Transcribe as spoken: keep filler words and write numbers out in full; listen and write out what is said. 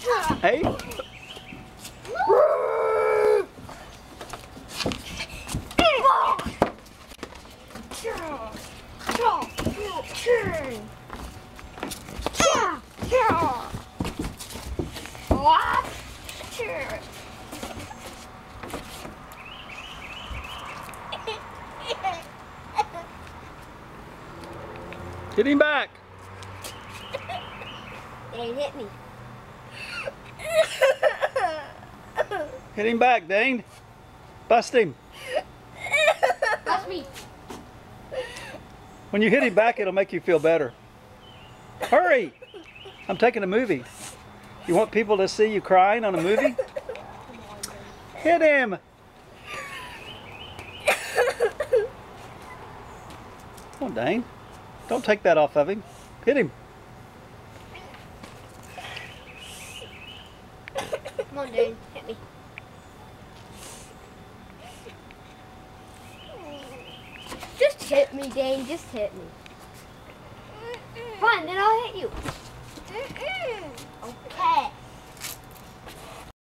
Hey. Get him back. Dane, hit me. Hit him back, Dane. Bust him. Bust me. When you hit him back, it'll make you feel better. Hurry! I'm taking a movie. You want people to see you crying on a movie? Hit him! Come on, Dane. Don't take that off of him. Hit him. Come on, Dane. Hit me. Just hit me, Dane. Just hit me. Fine, then I'll hit you. Okay.